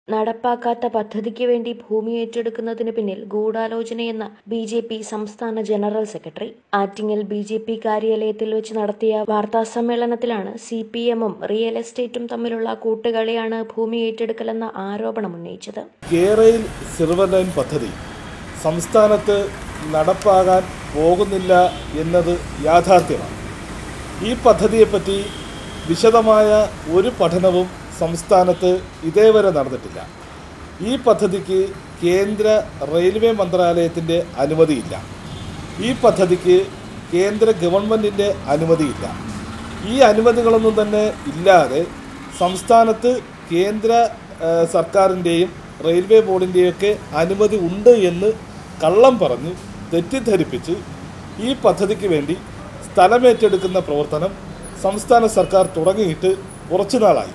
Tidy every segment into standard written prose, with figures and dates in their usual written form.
നടപ്പാക്കാത്ത പദ്ധതിക്ക് വേണ്ടി ഭൂമി ഏറ്റെടുക്കുന്നതിന് പിന്നിൽ ഗൂഢാലോചനയെന്ന ബി.ജെ.പി. സംസ്ഥാന ജനറൽ സെക്രട്ടറി. ആറ്റിങ്ങൽ ബി.ജെ.പി. കാര്യാലയത്തിൽ വെച്ച് നടത്തിയ വാർത്താസമ്മേളനത്തിലാണ് സി.പി.എമ്മും റിയൽ എസ്റ്റേറ്റും തമ്മിലുള്ള കൂട്ടുകളിയാണ് ഭൂമി ഏറ്റെടുക്കലെന്ന ആരോപണം ഉന്നയിച്ചത്. കേരയിൽ സിൽവർ ലൈൻ പദ്ധതി സംസ്ഥാനത്ത് നടപ്പാകാൻ പോകുന്നില്ല എന്നത് യാഥാർത്ഥ്യമാണ്. ഈ പദ്ധതിയെപ്പറ്റി വിശദമായ ഒരു പഠനവും സംസ്ഥാനത്ത് ഇതേവരെ നടന്നിട്ടില്ല. ഈ പദ്ധതിക്ക് കേന്ദ്ര റെയിൽവേ മന്ത്രാലയത്തിൻ്റെ അനുമതിയില്ല. ഈ പദ്ധതിക്ക് കേന്ദ്ര ഗവൺമെൻറ്റിൻ്റെ അനുമതിയില്ല. ഈ അനുമതികളൊന്നും തന്നെ ഇല്ലാതെ സംസ്ഥാനത്ത് കേന്ദ്ര സർക്കാരിൻ്റെയും റെയിൽവേ ബോർഡിൻ്റെയൊക്കെ അനുമതി ഉണ്ട് എന്ന് കള്ളം പറഞ്ഞ് തെറ്റിദ്ധരിപ്പിച്ച് ഈ പദ്ധതിക്ക് വേണ്ടി സ്ഥലമേറ്റെടുക്കുന്ന പ്രവർത്തനം സംസ്ഥാന സർക്കാർ തുടങ്ങിയിട്ട് കുറച്ചു നാളായി.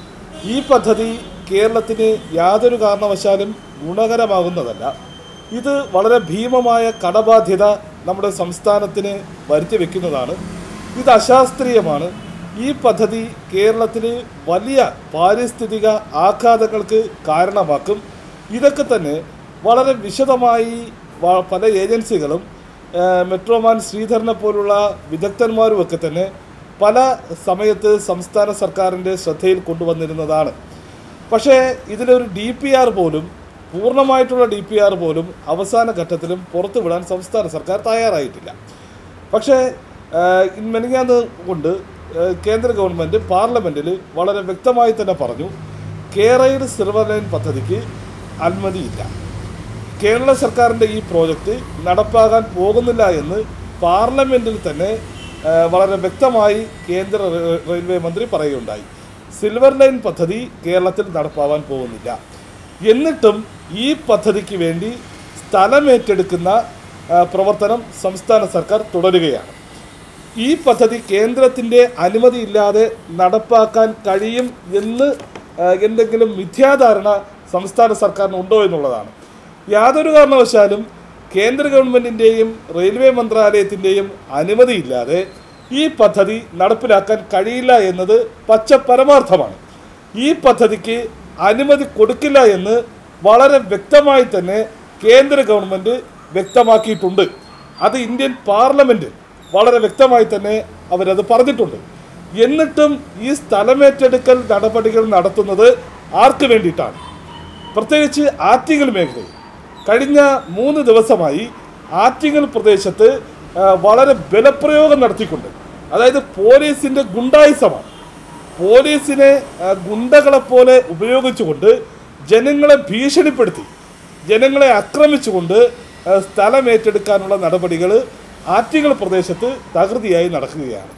ഈ പദ്ധതി കേരളത്തിന് യാതൊരു കാരണവശാലും ഗുണകരമാകുന്നതല്ല. ഇത് വളരെ ഭീമമായ കടബാധ്യത നമ്മുടെ സംസ്ഥാനത്തിന് വരുത്തി വയ്ക്കുന്നതാണ്. ഇത് അശാസ്ത്രീയമാണ്. ഈ പദ്ധതി കേരളത്തിന് വലിയ പാരിസ്ഥിതിക ആഘാതങ്ങൾക്ക് കാരണമാക്കും. ഇതൊക്കെ തന്നെ വളരെ വിശദമായി പല ഏജൻസികളും മെട്രോമാൻ ശ്രീധരനെ പോലുള്ള വിദഗ്ധന്മാരുമൊക്കെ തന്നെ പല സമയത്ത് സംസ്ഥാന സർക്കാരിൻ്റെ ശ്രദ്ധയിൽ കൊണ്ടുവന്നിരുന്നതാണ്. പക്ഷേ ഇതിലൊരു DPR പോലും, പൂർണ്ണമായിട്ടുള്ള DPR പോലും അവസാന ഘട്ടത്തിലും പുറത്തുവിടാൻ സംസ്ഥാന സർക്കാർ തയ്യാറായിട്ടില്ല. പക്ഷേ മെനഞ്ഞാന്ന് കൊണ്ട് കേന്ദ്ര ഗവൺമെൻറ് പാർലമെൻറ്റിൽ വളരെ വ്യക്തമായി തന്നെ പറഞ്ഞു, കേരയിൽ സിൽവർ ലൈൻ പദ്ധതിക്ക് അനുമതിയില്ല. കേരള സർക്കാരിൻ്റെ ഈ പ്രോജക്റ്റ് നടപ്പാകാൻ പോകുന്നില്ല എന്ന് പാർലമെൻറ്റിൽ തന്നെ വളരെ വ്യക്തമായി കേന്ദ്ര റെയിൽവേ മന്ത്രി പറയുകയുണ്ടായി. സിൽവർ ലൈൻ പദ്ധതി കേരളത്തിൽ നടപ്പാവാൻ പോകുന്നില്ല. എന്നിട്ടും ഈ പദ്ധതിക്ക് വേണ്ടി സ്ഥലമേറ്റെടുക്കുന്ന പ്രവർത്തനം സംസ്ഥാന സർക്കാർ തുടരുകയാണ്. ഈ പദ്ധതി കേന്ദ്രത്തിൻ്റെ അനുമതിയില്ലാതെ നടപ്പാക്കാൻ കഴിയും എന്ന് എന്തെങ്കിലും മിഥ്യാധാരണ സംസ്ഥാന സർക്കാരിന് ഉണ്ടോ എന്നുള്ളതാണ്. യാതൊരു കാരണവശാലും കേന്ദ്ര ഗവൺമെൻറ്റിൻ്റെയും റെയിൽവേ മന്ത്രാലയത്തിൻ്റെയും അനുമതിയില്ലാതെ ഈ പദ്ധതി നടപ്പിലാക്കാൻ കഴിയില്ല എന്നത് പച്ച പരമാർത്ഥമാണ്. ഈ പദ്ധതിക്ക് അനുമതി കൊടുക്കില്ല എന്ന് വളരെ വ്യക്തമായി തന്നെ കേന്ദ്ര ഗവൺമെൻറ് വ്യക്തമാക്കിയിട്ടുണ്ട്. അത് ഇന്ത്യൻ പാർലമെൻറ്റ് വളരെ വ്യക്തമായി തന്നെ അവരത് പറഞ്ഞിട്ടുണ്ട്. എന്നിട്ടും ഈ സ്ഥലമേറ്റെടുക്കൽ നടപടികൾ നടത്തുന്നത് ആർക്ക് വേണ്ടിയിട്ടാണ്? പ്രത്യേകിച്ച് ആറ്റിങ്ങൽ മേഖലയിൽ കഴിഞ്ഞ 3 ദിവസമായി ആറ്റിങ്ങൽ പ്രദേശത്ത് വളരെ ബലപ്രയോഗം നടത്തിക്കൊണ്ട്, അതായത് പോലീസിൻ്റെ ഗുണ്ടായിസമാണ്, പോലീസിനെ ഗുണ്ടകളെപ്പോലെ ഉപയോഗിച്ചുകൊണ്ട് ജനങ്ങളെ ഭീഷണിപ്പെടുത്തി, ജനങ്ങളെ ആക്രമിച്ചുകൊണ്ട് സ്ഥലമേറ്റെടുക്കാനുള്ള നടപടികൾ ആറ്റിങ്ങൽ പ്രദേശത്ത് തകൃതിയായി നടക്കുകയാണ്.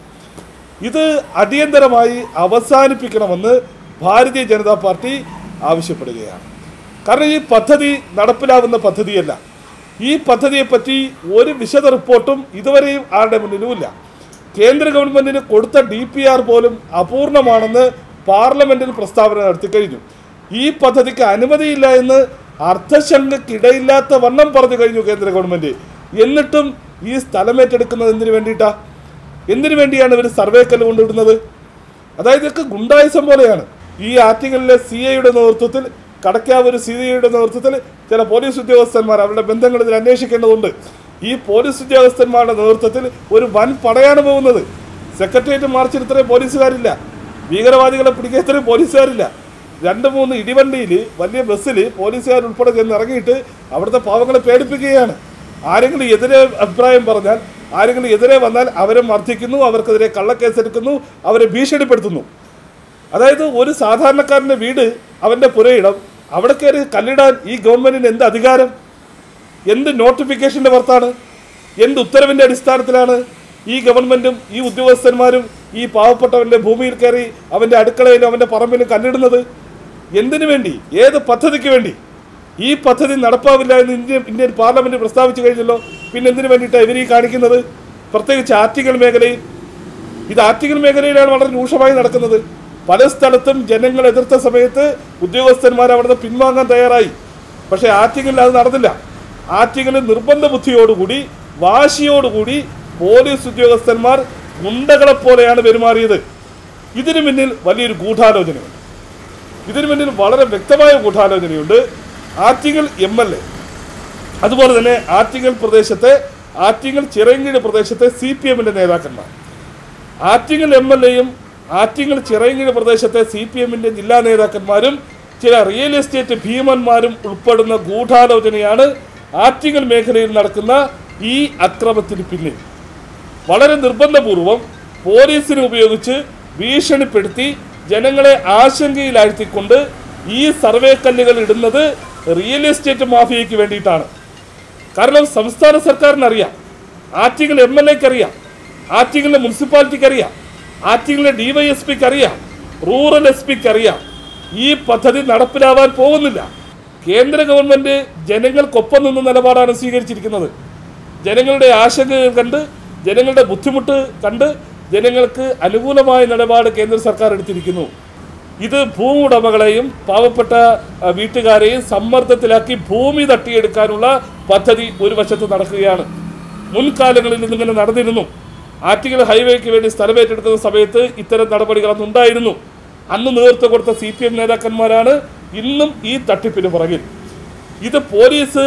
ഇത് അടിയന്തരമായി അവസാനിപ്പിക്കണമെന്ന് ഭാരതീയ ജനതാ പാർട്ടി ആവശ്യപ്പെടുകയാണ്. കാരണം ഈ പദ്ധതി നടപ്പിലാവുന്ന പദ്ധതിയല്ല. ഈ പദ്ധതിയെപ്പറ്റി ഒരു വിശദ റിപ്പോർട്ടും ഇതുവരെയും ആരുടെ മുന്നിലുമില്ല. കേന്ദ്ര ഗവൺമെൻറ്റിന് കൊടുത്ത DPR പോലും അപൂർണമാണെന്ന് പാർലമെൻറ്റിൽ പ്രസ്താവന നടത്തി കഴിഞ്ഞു. ഈ പദ്ധതിക്ക് അനുമതിയില്ല എന്ന് അർത്ഥശങ്കയ്ക്കിടയില്ലാത്ത വണ്ണം പറഞ്ഞു കഴിഞ്ഞു കേന്ദ്ര ഗവൺമെൻറ്. എന്നിട്ടും ഈ സ്ഥലമേറ്റെടുക്കുന്നത് എന്തിനു വേണ്ടിയിട്ടാണ്? എന്തിനു വേണ്ടിയാണ് ഇവർ സർവേക്കല്ല് കൊണ്ടുവിടുന്നത്? അതായത് ഇതൊക്കെ ഗുണ്ടായിസം പോലെയാണ്. ഈ ആറ്റിങ്ങലിലെ CIയുടെ നേതൃത്വത്തിൽ, കടക്കാവൂർ CIയുടെ നേതൃത്വത്തിൽ ചില പോലീസ് ഉദ്യോഗസ്ഥന്മാർ അവരുടെ ബന്ധങ്ങൾ ഇതിൽ അന്വേഷിക്കേണ്ടതുണ്ട്. ഈ പോലീസ് ഉദ്യോഗസ്ഥന്മാരുടെ നേതൃത്വത്തിൽ ഒരു വൻ പടയാണ് പോകുന്നത്. സെക്രട്ടേറിയറ്റ് മാർച്ചിൽ ഇത്രയും പോലീസുകാരില്ല, ഭീകരവാദികളെ പിടിക്കാൻ ഇത്രയും പോലീസുകാരില്ല. 2-3 ഇടിവണ്ടിയിൽ, വലിയ ബസ്സിൽ പോലീസുകാരുൾപ്പെടെ ചെന്ന് ഇറങ്ങിയിട്ട് അവിടുത്തെ പാവങ്ങളെ പേടിപ്പിക്കുകയാണ്. ആരെങ്കിലും എതിരെ അഭിപ്രായം പറഞ്ഞാൽ, ആരെങ്കിലും എതിരെ വന്നാൽ അവരെ മർദ്ദിക്കുന്നു, അവർക്കെതിരെ കള്ളക്കേസെടുക്കുന്നു, അവരെ ഭീഷണിപ്പെടുത്തുന്നു. അതായത് ഒരു സാധാരണക്കാരൻ്റെ വീട്, അവൻ്റെ പുരയിടം, അവിടെ കയറി കല്ലിടാൻ ഈ ഗവൺമെൻറ്റിന് എന്ത് അധികാരം? എന്ത് നോട്ടിഫിക്കേഷൻ്റെ പുറത്താണ്? എന്ത് ഉത്തരവിൻ്റെ അടിസ്ഥാനത്തിലാണ് ഈ ഗവൺമെൻറ്റും ഈ ഉദ്യോഗസ്ഥന്മാരും ഈ പാവപ്പെട്ടവൻ്റെ ഭൂമിയിൽ കയറി അവൻ്റെ അടുക്കളയിലും അവൻ്റെ പറമ്പിലും കല്ലിടുന്നത്? എന്തിനു വേണ്ടി? ഏത് പദ്ധതിക്ക് വേണ്ടി? ഈ പദ്ധതി നടപ്പാവില്ല എന്ന് ഇന്ത്യൻ പാർലമെൻറ്റ് പ്രസ്താവിച്ചു കഴിഞ്ഞല്ലോ. പിന്നെ എന്തിനു വേണ്ടിയിട്ടാണ് ഇവർ ഈ കാണിക്കുന്നത്? പ്രത്യേകിച്ച് ആറ്റിങ്ങൽ മേഖലയിൽ. ഇത് ആറ്റിങ്ങൽ മേഖലയിലാണ് വളരെ രൂക്ഷമായി നടക്കുന്നത്. പല സ്ഥലത്തും ജനങ്ങൾ എതിർത്ത സമയത്ത് ഉദ്യോഗസ്ഥന്മാർ അവിടുന്ന് പിൻവാങ്ങാൻ തയ്യാറായി. പക്ഷേ ആറ്റിങ്ങലിൽ അത് നടന്നില്ല. ആറ്റിങ്ങലിൽ നിർബന്ധ ബുദ്ധിയോടുകൂടി, വാശിയോടുകൂടി പോലീസ് ഉദ്യോഗസ്ഥന്മാർ ഗുണ്ടകളെപ്പോലെയാണ് പെരുമാറിയത്. ഇതിനു പിന്നിൽ വലിയൊരു ഗൂഢാലോചനയുണ്ട്. ഇതിനു പിന്നിൽ വളരെ വ്യക്തമായ ഗൂഢാലോചനയുണ്ട്. ആറ്റിങ്ങൽ MLA, അതുപോലെ തന്നെ ആറ്റിങ്ങൽ ചിറയൻകീഴ് പ്രദേശത്തെ CPM-ന്റെ നേതാക്കന്മാർ, ആറ്റിങ്ങൽ MLA-യും ആറ്റിങ്ങൽ ചിറയൻകീഴ് പ്രദേശത്തെ CPM-ന്റെ ജില്ലാ നേതാക്കന്മാരും ചില റിയൽ എസ്റ്റേറ്റ് ഭീമന്മാരും ഉൾപ്പെടുന്ന ഗൂഢാലോചനയാണ് ആറ്റിങ്ങൽ മേഖലയിൽ നടക്കുന്ന ഈ അക്രമത്തിന് പിന്നിൽ. വളരെ നിർബന്ധപൂർവം പോലീസിനെ ഉപയോഗിച്ച് ഭീഷണിപ്പെടുത്തി ജനങ്ങളെ ആശങ്കയിലാഴ്ത്തിക്കൊണ്ട് ഈ സർവേ കല്ലുകൾ ഇടുന്നത് റിയൽ എസ്റ്റേറ്റ് മാഫിയയ്ക്ക് വേണ്ടിയിട്ടാണ്. കാരണം സംസ്ഥാന സർക്കാരിനറിയാം, ആറ്റിങ്ങൽ MLA-ക്ക് അറിയാം, ആറ്റിങ്ങലിലെ മുനിസിപ്പാലിറ്റിക്ക് അറിയാം, ആറ്റിങ്ങലിലെ DYSP-ക്ക് അറിയാം, റൂറൽ SP-ക്ക് അറിയാം, ഈ പദ്ധതി നടപ്പിലാവാൻ പോകുന്നില്ല. കേന്ദ്ര ഗവൺമെൻറ് ജനങ്ങൾക്കൊപ്പം നിന്ന നിലപാടാണ് സ്വീകരിച്ചിരിക്കുന്നത്. ജനങ്ങളുടെ ആശങ്കകൾ കണ്ട്, ജനങ്ങളുടെ ബുദ്ധിമുട്ട് കണ്ട് ജനങ്ങൾക്ക് അനുകൂലമായ നിലപാട് കേന്ദ്ര സർക്കാർ എടുത്തിരിക്കുന്നു. ഇത് ഭൂമി ഉടമകളെയും പാവപ്പെട്ട വീട്ടുകാരെയും സമ്മർദ്ദത്തിലാക്കി ഭൂമി തട്ടിയെടുക്കാനുള്ള പദ്ധതി ഒരു വശത്ത് നടക്കുകയാണ്. മുൻകാലങ്ങളിൽ ഇതിങ്ങനെ നടന്നിരുന്നു. ആറ്റിങ്ങൽ ഹൈവേക്ക് വേണ്ടി സ്ഥലമേറ്റെടുക്കുന്ന സമയത്ത് ഇത്തരം നടപടികളൊന്നും ഉണ്ടായിരുന്നു. അന്ന് നേതൃത്വം കൊടുത്ത CPM നേതാക്കന്മാരാണ് ഇന്നും ഈ തട്ടിപ്പിന് പുറകിൽ. ഇത് പോലീസ്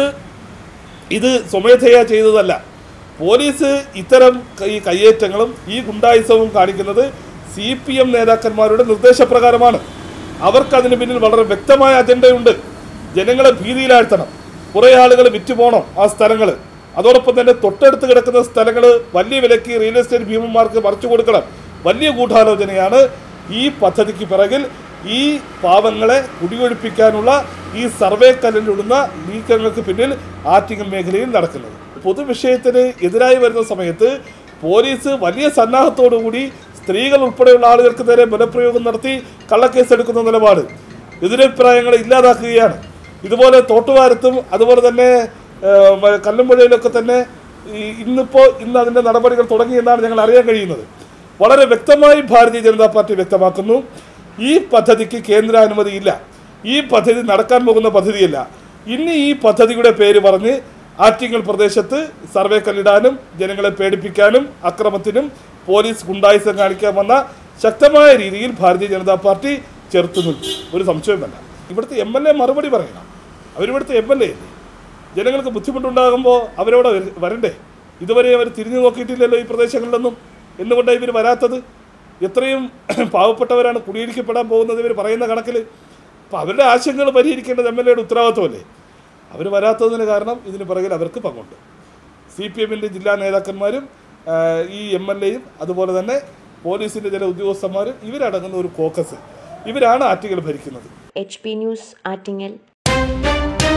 ഇത് സ്വമേധയാ ചെയ്തതല്ല. പോലീസ് ഇത്തരം ഈ കയ്യേറ്റങ്ങളും ഈ ഗുണ്ടായുസവും കാണിക്കുന്നത് CPM നേതാക്കന്മാരുടെ നിർദ്ദേശപ്രകാരമാണ്. അവർക്കതിന് പിന്നിൽ വളരെ വ്യക്തമായ അജണ്ടയുണ്ട്. ജനങ്ങളെ ഭീതിയിലാഴ്ത്തണം, കുറേ ആളുകൾ വിറ്റുപോകണം ആ സ്ഥലങ്ങൾ. അതോടൊപ്പം തന്നെ തൊട്ടടുത്ത് കിടക്കുന്ന സ്ഥലങ്ങൾ വലിയ വിലയ്ക്ക് റിയൽ എസ്റ്റേറ്റ് ഭീമന്മാർക്ക് മറിച്ചു കൊടുക്കണം. വലിയ ഗൂഢാലോചനയാണ് ഈ പദ്ധതിക്ക് പിറകിൽ. ഈ പാവങ്ങളെ കുടിയൊഴിപ്പിക്കാനുള്ള ഈ സർവേ കല്ലിലിടുന്ന നീക്കങ്ങൾക്ക് പിന്നിൽ ആറ്റിങ്ങൽ മേഖലയിൽ നടക്കുന്നത്. പൊതുവിഷയത്തിന് എതിരായി വരുന്ന സമയത്ത് പോലീസ് വലിയ സന്നാഹത്തോടുകൂടി സ്ത്രീകൾ ഉൾപ്പെടെയുള്ള ആളുകൾക്ക് നേരെ ബലപ്രയോഗം നടത്തി കള്ളക്കേസെടുക്കുന്ന നിലപാട് എതിരഭിപ്രായങ്ങളെ ഇല്ലാതാക്കുകയാണ്. ഇതുപോലെ തോട്ടുവാരത്തും അതുപോലെ തന്നെ കല്ലുമ്പുഴയിലൊക്കെ തന്നെ ഇന്ന് അതിൻ്റെ നടപടികൾ തുടങ്ങിയെന്നാണ് ഞങ്ങൾ അറിയാൻ കഴിയുന്നത്. വളരെ വ്യക്തമായി ഭാരതീയ ജനതാ പാർട്ടി വ്യക്തമാക്കുന്നു, ഈ പദ്ധതിക്ക് കേന്ദ്രാനുമതിയില്ല. ഈ പദ്ധതി നടക്കാൻ പോകുന്ന പദ്ധതിയല്ല. ഇനി ഈ പദ്ധതിയുടെ പേര് പറഞ്ഞ് ആറ്റിങ്ങൽ പ്രദേശത്ത് സർവേ കല്ലിടാനും ജനങ്ങളെ പേടിപ്പിക്കാനും അക്രമത്തിനും പോലീസ് ഗുണ്ടായുസം കാണിക്കാൻ വന്ന ശക്തമായ രീതിയിൽ ഭാരതീയ ജനതാ പാർട്ടി ചെറുത്തു നിൽക്കും. ഒരു സംശയമല്ല. ഇവിടുത്തെ MLA മറുപടി പറയണം. അവരിവിടുത്തെ MLA അല്ലേ. ജനങ്ങൾക്ക് ബുദ്ധിമുട്ടുണ്ടാകുമ്പോൾ അവരവിടെ വരണ്ടേ? ഇതുവരെ അവർ തിരിഞ്ഞു നോക്കിയിട്ടില്ലല്ലോ ഈ പ്രദേശങ്ങളിലൊന്നും. എന്തുകൊണ്ടാണ് ഇവർ വരാത്തത്? എത്രയും പാവപ്പെട്ടവരാണ് കുടിയിരിക്കപ്പെടാൻ പോകുന്നത് ഇവർ പറയുന്ന കണക്കിൽ. അപ്പോൾ അവരുടെ ആശങ്കകൾ പരിഹരിക്കേണ്ടത് MLA-യുടെ ഉത്തരവാദിത്വമല്ലേ? അവർ വരാത്തതിന് കാരണം ഇതിന് പിറകിൽ അവർക്ക് പങ്കുണ്ട്. CPM-ന്റെ ജില്ലാ നേതാക്കന്മാരും ഈ MLA-യും അതുപോലെ തന്നെ പോലീസിൻ്റെ ചില ഉദ്യോഗസ്ഥന്മാരും ഇവരടങ്ങുന്ന ഒരു കോക്കസ്, ഇവരാണ് ആറ്റിങ്ങൽ ഭരിക്കുന്നത്. HP news Attingal.